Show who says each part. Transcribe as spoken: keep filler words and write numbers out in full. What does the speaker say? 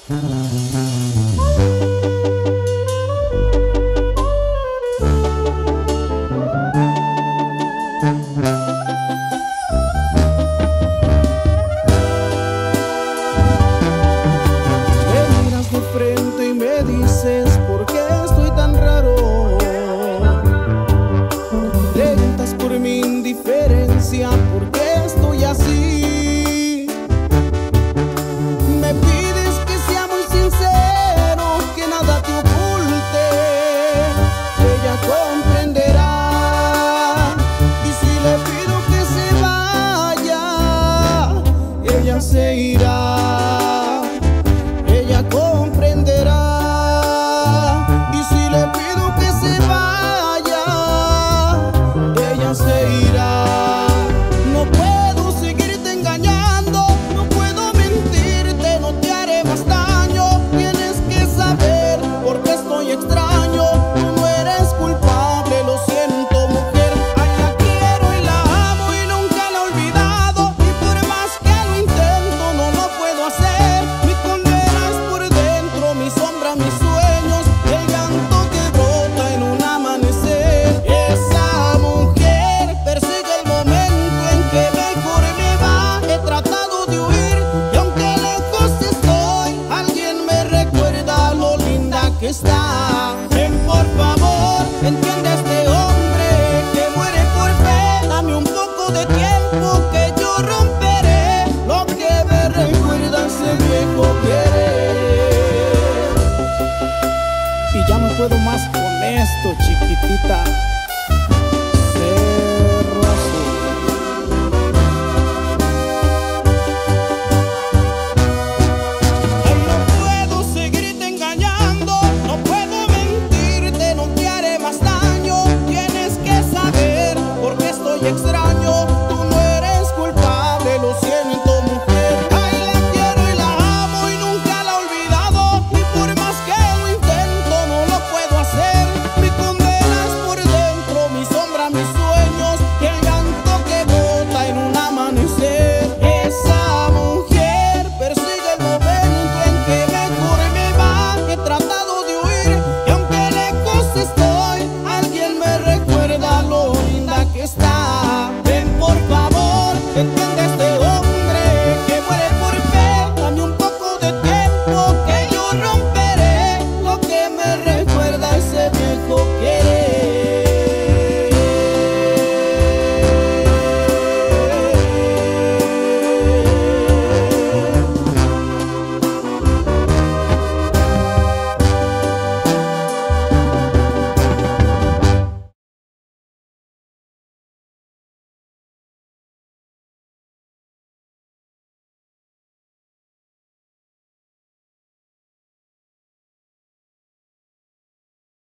Speaker 1: miras de frente y me dices por qué estoy tan raro. Preguntas por mi indiferencia, por qué estoy así. Me pides que sea muy sincero, que nada te oculte. Ella comprenderá. Y si le pido que se vaya, ella se irá. Ella comprenderá. Y si le pido que se vaya, ella se irá. No puedo seguirte engañando, no puedo mentirte, no te haré más daño. Tienes que saber por qué estoy extraño. Tú no eres culpable, lo siento, mujer. Ay, la quiero y la amo y nunca la he olvidado. Y por más que lo intento, no lo puedo hacer. Mi condena es por dentro, mi sombra, mis sueños, el llanto que brota en un amanecer. Esa mujer persigue el momento en que mejor me va. He tratado de huir y aunque lejos estoy, alguien me recuerda lo linda que está. Ven, por favor, entiende a este hombre que muere por fe. Dame un poco de tiempo que yo romperé lo que me recuerda ese viejo querer. Y ya no puedo más con esto, chiquitita. Cerro Azul. Ay, no puedo seguirte engañando, no puedo mentirte, no te haré más daño. Tienes que saber por qué estoy extraño. Tú no eres culpable, lo siento, mujer. Ay, la quiero y la amo y nunca la he olvidado. Y por más que lo intento, no lo puedo hacer. Mi condena es por dentro, mi sombra, mis sueños, y el llanto que brota en un amanecer. Esa mujer persigue el momento en que mejor me va. He tratado de huir y aunque lejos estoy, alguien me recuerda lo linda que está. Ven, por favor, entiende